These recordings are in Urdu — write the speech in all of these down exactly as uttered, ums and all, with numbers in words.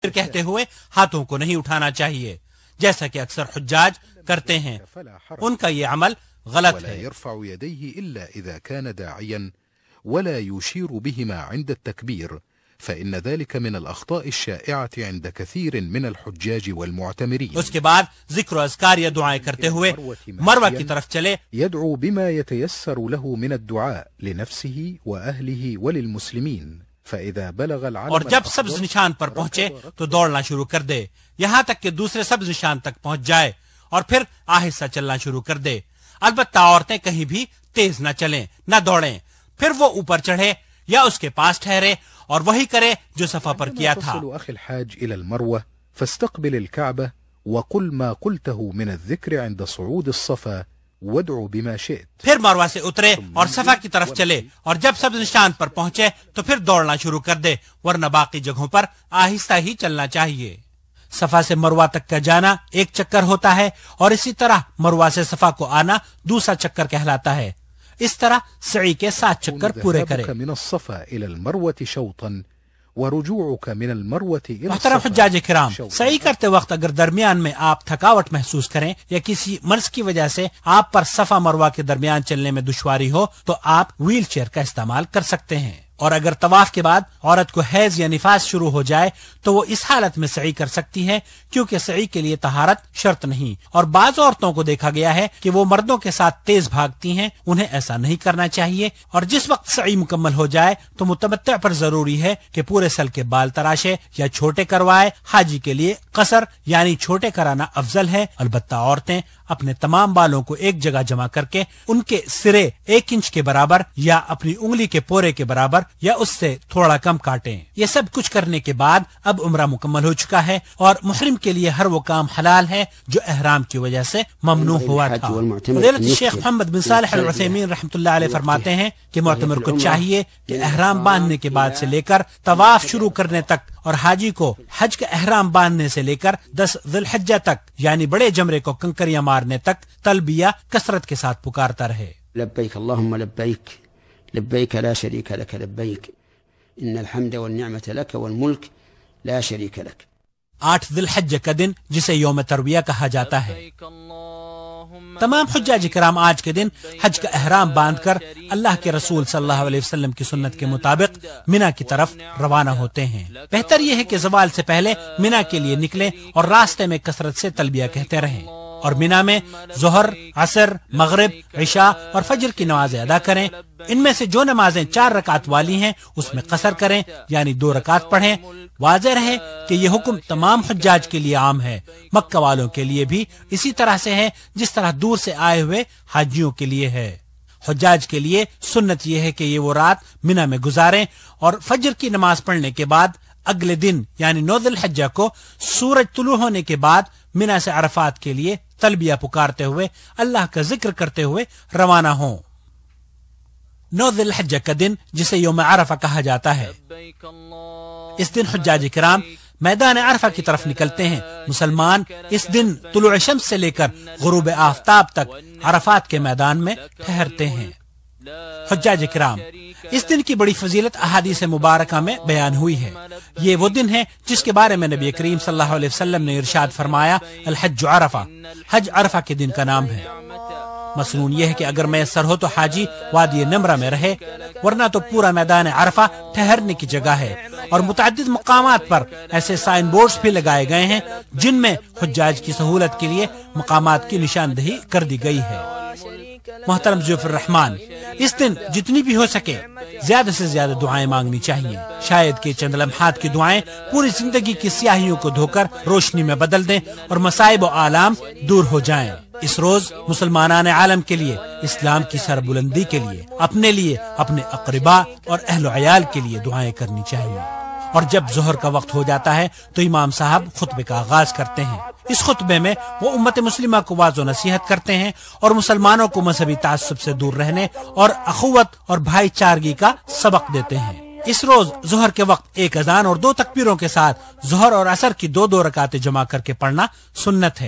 کہتے ہوئے ہاتھوں کو نہیں اٹھانا چاہیے جیسا کہ اکثر حجاج کرتے ہیں. ان کا یہ عمل غلط ہے. يرفع يديه إلا إذا كان داعيا ولا يشير بهما عند التكبير فإن ذلك من الأخطاء الشائعة عند كثير من الحجاج والمعتمرين. اس کے بعد ذکر و اذکار یا دعائیں کرتے ہوئے مروہ کی طرف چلے. يدعو بما يتيسر له من الدعاء لنفسه وأهله وللمسلمين فإذا بلغ العلم. اور جب سبز نشان پر پہنچے تو دوڑنا شروع کر دے یہاں تک کہ دوسرے سبز نشان تک پہنچ جائے اور پھر آہستہ چلنا شروع کر دے. البتہ عورتیں کہیں بھی تیز نہ چلیں نہ دوڑیں. پھر وہ اوپر چڑھے یا اس کے پاس ٹھہرے اور وہی کرے جو صفا پر کیا تھا. أخي الحاج إلى المروة فاستقبل الكعبة وقل ما قلته من الذكر عند صعود الصفا وادعو بما شئت. پھر مروہ سے اترے اور صفا کی طرف چلے اور جب سبز نشان پر پہنچے تو پھر دوڑنا شروع کر دے ورنہ باقی جگہوں پر آہستہ ہی چلنا چاہیے. صفا سے مروہ تک کا جانا ایک چکر ہوتا ہے اور اسی طرح مروہ سے صفا کو آنا دوسرا چکر کہلاتا ہے. اس طرح سعی کے سات چکر پورے کرے. من الصفا الى المروة شوطا ورجوعك من المروة الى محترم حجاج کرام، سعی کرتے وقت اگر درمیان میں آپ تھکاوٹ محسوس کریں یا کسی مرض کی وجہ سے آپ پر صفا مروہ کے درمیان چلنے میں دشواری ہو تو آپ ویل چیئر کا استعمال کر سکتے ہیں. اور اگر طواف کے بعد عورت کو حیض یا نفاس شروع ہو جائے تو وہ اس حالت میں سعی کر سکتی ہے کیونکہ سعی کے لیے طہارت شرط نہیں. اور بعض عورتوں کو دیکھا گیا ہے کہ وہ مردوں کے ساتھ تیز بھاگتی ہیں، انہیں ایسا نہیں کرنا چاہیے. اور جس وقت سعی مکمل ہو جائے تو متمتع پر ضروری ہے کہ پورے سل کے بال تراشے یا چھوٹے کروائے. حاجی کے لیے قصر یعنی چھوٹے کرانا افضل ہے. البتہ عورتیں اپنے تمام بالوں کو ایک جگہ جمع کر کے ان کے سرے ایک انچ کے برابر یا اپنی انگلی کے پورے کے برابر یا اس سے تھوڑا کم کاٹیں. یہ سب کچھ کرنے کے بعد اب عمرہ مکمل ہو چکا ہے اور محرم کے لیے ہر وہ کام حلال ہے جو احرام کی وجہ سے ممنوع ہوا تھا. فضیلت شیخ محمد بن صالح العثیمین رحمۃ اللہ علیہ فرماتے ہیں کہ معتمر کو چاہیے کہ احرام باندھنے کے بعد سے لے کر طواف شروع کرنے تک اور حاجی کو حج کا احرام باندھنے سے لے کر دس ذی الحجہ تک یعنی بڑے جمرے کو کنکریاں مارنے تک تلبیہ کثرت کے ساتھ پکارتا رہے. لبیک اللہم لبیک لبیک لا شریک لک لبیک ان الحمد والنعمت لک والملک لا شریک لک. آٹھ ذی الحجہ کا دن جسے یوم ترویہ کہا جاتا ہے. تمام حجاج کرام آج کے دن حج کا احرام باندھ کر اللہ کے رسول صلی اللہ علیہ وسلم کی سنت کے مطابق منا کی طرف روانہ ہوتے ہیں. بہتر یہ ہے کہ زوال سے پہلے منا کے لیے نکلیں اور راستے میں کثرت سے تلبیہ کہتے رہیں اور منا میں ظہر، عصر، مغرب، عشاء اور فجر کی نمازیں ادا کریں. ان میں سے جو نمازیں چار رکعت والی ہیں اس میں قصر کریں یعنی دو رکعت پڑھیں. واضح رہے کہ یہ حکم تمام حجاج کے لیے عام ہے. مکہ والوں کے لیے بھی اسی طرح سے ہے جس طرح دور سے آئے ہوئے حاجیوں کے لیے ہے. حجاج کے لیے سنت یہ ہے کہ یہ وہ رات منا میں گزاریں اور فجر کی نماز پڑھنے کے بعد اگلے دن یعنی نو ذی الحجہ کو سورج طلوع ہونے کے بعد منا سے عرفات کے لیے تلبیہ پکارتے ہوئے اللہ کا ذکر کرتے ہوئے روانہ ہوں. نو ذی الحجہ کا دن جسے یوم عرفہ کہا جاتا ہے، اس دن حجاج کرام میدان عرفہ کی طرف نکلتے ہیں. مسلمان اس دن طلوع شمس سے لے کر غروب آفتاب تک عرفات کے میدان میں ٹھہرتے ہیں. حجاج کرام، اس دن کی بڑی فضیلت احادیث مبارکہ میں بیان ہوئی ہے. یہ وہ دن ہے جس کے بارے میں نبی کریم صلی اللہ علیہ وسلم نے ارشاد فرمایا، الحج عرفہ، حج عرفہ کے دن کا نام ہے. مسنون یہ ہے کہ اگر میسر ہو تو حاجی وادی نمرہ میں رہے، ورنہ تو پورا میدان عرفہ ٹھہرنے کی جگہ ہے. اور متعدد مقامات پر ایسے سائن بورڈز بھی لگائے گئے ہیں جن میں حجاج کی سہولت کے لیے مقامات کی نشاندہی کر دی گئی ہے. محترم ضیوف الرحمان، اس دن جتنی بھی ہو سکے زیادہ سے زیادہ دعائیں مانگنی چاہیے. شاید کہ چند لمحات کی دعائیں پوری زندگی کی سیاہیوں کو دھو کر روشنی میں بدل دیں اور مصائب و آلام دور ہو جائیں. اس روز مسلمانان عالم کے لیے، اسلام کی سربلندی کے لیے، اپنے لیے، اپنے اقرباء اور اہل و عیال کے لیے دعائیں کرنی چاہیے. اور جب ظہر کا وقت ہو جاتا ہے تو امام صاحب خطبے کا آغاز کرتے ہیں. اس خطبے میں وہ امت مسلمہ کو واضح و نصیحت کرتے ہیں اور مسلمانوں کو مذہبی تعصب سے دور رہنے اور اخوت اور بھائی چارگی کا سبق دیتے ہیں. اس روز ظہر کے وقت ایک اذان اور دو تکبیروں کے ساتھ ظہر اور عصر کی دو دو رکعتیں جمع کر کے پڑھنا سنت ہے.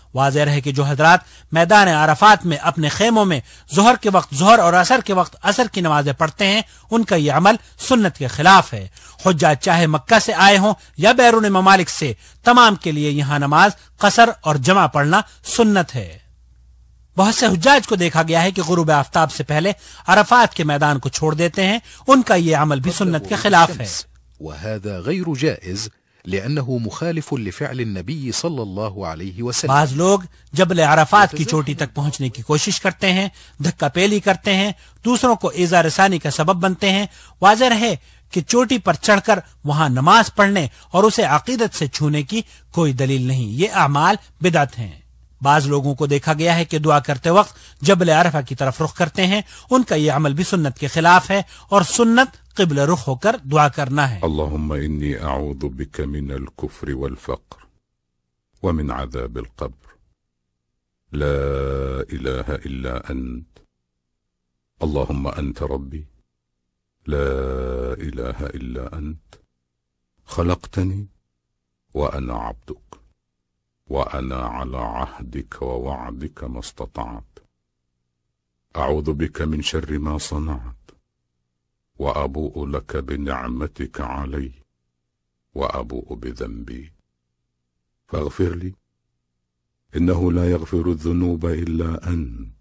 واضح ہے کہ جو حضرات میدان عرفات میں اپنے خیموں میں ظہر کے وقت ظہر اور عصر کے وقت عصر کی نمازیں پڑھتے ہیں ان کا یہ عمل سنت کے خلاف ہے۔ حجاج چاہے مکہ سے آئے ہوں یا بیرون ممالک سے، تمام کے لیے یہاں نماز قصر اور جمع پڑھنا سنت ہے۔ بہت سے حجاج کو دیکھا گیا ہے کہ غروب آفتاب سے پہلے عرفات کے میدان کو چھوڑ دیتے ہیں، ان کا یہ عمل بھی سنت کے خلاف ہے۔ وهذا غير جائز لأنه مخالف لفعل النبي صلى الله عليه وسلم۔ بعض لوگ جبل عرفات کی چوٹی تک پہنچنے کی کوشش کرتے ہیں، دھکا پیلی کرتے ہیں، دوسروں کو ایذا رسانی کا سبب بنتے ہیں۔ واضح ہے کہ چوٹی پر چڑھ کر وہاں نماز پڑھنے اور اسے عقیدت سے چھونے کی کوئی دلیل نہیں، یہ اعمال بدعت ہیں۔ بعض لوگوں کو دیکھا گیا ہے کہ دعا کرتے وقت جبل عرفہ کی طرف رخ کرتے ہیں، ان کا یہ عمل بھی سنت کے خلاف ہے، اور سنت قبل رخ ہو کر دعا کرنا ہے۔ اللهم إني أعوذ بك من الكفر والفقر ومن عذاب القبر لا إله إلا أنت اللهم أنت ربي لا إله إلا أنت خلقتني وأنا عبدك وأنا على عهدك ووعدك ما استطعت أعوذ بك من شر ما صنعت وأبوء لك بنعمتك علي وأبوء بذنبي فاغفر لي إنه لا يغفر الذنوب إلا أنت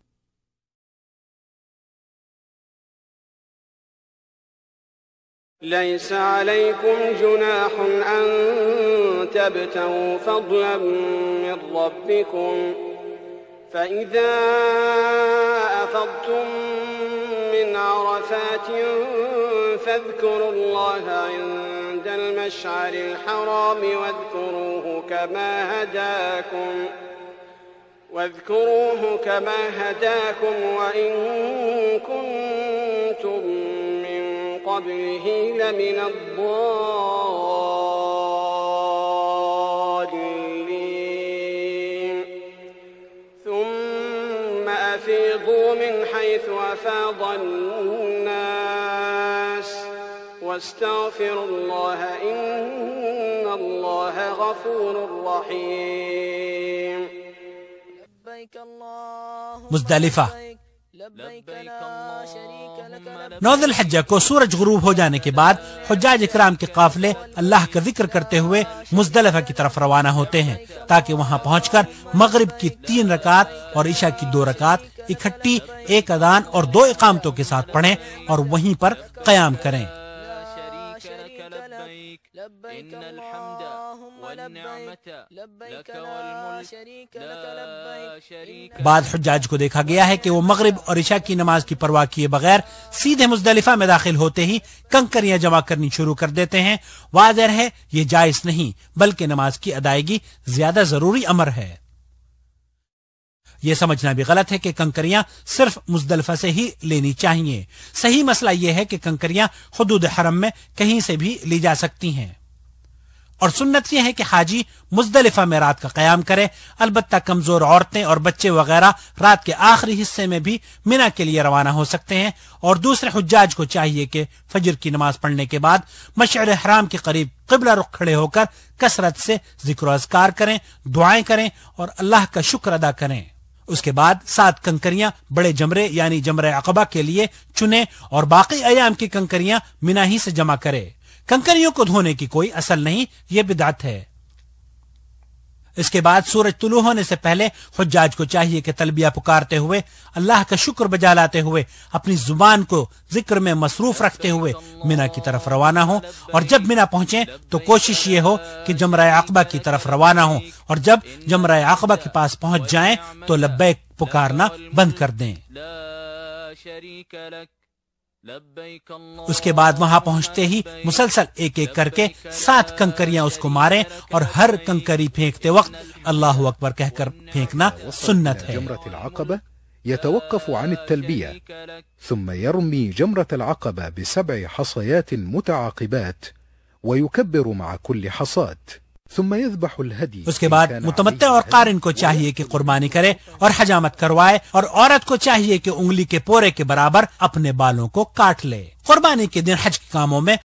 ليس عليكم جناح أن تبتغوا فضلا من ربكم فإذا أفضتم من عرفات فاذكروا الله عند المشعر الحرام واذكروه كما هداكم واذكروه كما هداكم وإن كنتم من قبله لمن الضالين ثم أفيضوا من حيث أفاض الناس واستغفروا الله إن الله غفور رحيم مزدلفہ نو ذی الحجہ کو سورج غروب ہو جانے کے بعد حجاج اکرام کے قافلے اللہ کا ذکر کرتے ہوئے مزدلفہ کی طرف روانہ ہوتے ہیں تاکہ وہاں پہنچ کر مغرب کی تین رکعت اور عشاء کی دو رکعت اکٹھی ایک اذان اور دو اقامتوں کے ساتھ پڑھیں اور وہیں پر قیام کریں۔ لبيك اللهم لبيك لبيك لا شريك لك لبيك۔ بعض حجاج کو دیکھا گیا ہے کہ وہ مغرب اور عشاء کی نماز کی پرواہ کیے بغیر سیدھے مزدلفہ میں داخل ہوتے ہی کنکریاں جمع کرنی شروع کر دیتے ہیں۔ واضح ہے یہ جائز نہیں بلکہ نماز کی ادائیگی زیادہ ضروری امر ہے۔ یہ سمجھنا بھی غلط ہے کہ کنکریاں صرف مزدلفہ سے ہی لینی چاہیے۔ صحیح مسئلہ یہ ہے کہ کنکریاں حدود حرم میں کہیں سے بھی لی جا سکتی ہیں، اور سنت یہ ہے کہ حاجی مزدلفہ میں رات کا قیام کرے۔ البتہ کمزور عورتیں اور بچے وغیرہ رات کے آخری حصے میں بھی منا کے لیے روانہ ہو سکتے ہیں، اور دوسرے حجاج کو چاہیے کہ فجر کی نماز پڑھنے کے بعد مشعر حرام کے قریب قبلہ رخ کھڑے ہو کر کثرت سے ذکر و اذکار کریں، دعائیں کریں اور اللہ کا شکر ادا کریں۔ اس کے بعد سات کنکریاں بڑے جمرے یعنی جمرہ عقبہ کے لیے چنیں اور باقی ایام کی کنکریاں منا ہی سے جمع کرے۔ کنکریوں کو دھونے کی کوئی اصل نہیں، یہ بدعت ہے۔ اس کے بعد سورج طلوع ہونے سے پہلے حجاج کو چاہیے کہ تلبیہ پکارتے ہوئے اللہ کا شکر بجا لاتے ہوئے اپنی زبان کو ذکر میں مصروف رکھتے ہوئے منا کی طرف روانہ ہوں، اور جب منا پہنچیں تو کوشش یہ ہو کہ جمرہ عقبہ کی طرف روانہ ہوں، اور جب جمرہ عقبہ کے پاس پہنچ جائیں تو لبیک پکارنا بند کر دیں۔ اس کے بعد وہاں پہنچتے ہی مسلسل ایک ایک کر کے سات کنکریاں اس کو ماریں، اور ہر کنکری پھینکتے وقت اللہ اکبر کہہ کر پھینکنا سنت ہے۔ جمرة العقبة يتوقف عن التلبية ثم يرمي جمرة العقبة بسبع حصيات متعاقبات ويكبر مع كل حصاة ثم يذبح الهدي۔ اس کے بعد متمتع اور قارن کو چاہیے کہ قربانی کرے اور حجامت کروائے، اور عورت کو چاہیے کہ انگلی کے پورے کے برابر اپنے بالوں کو کاٹ لے۔ قربانی کے دن حج کے کاموں میں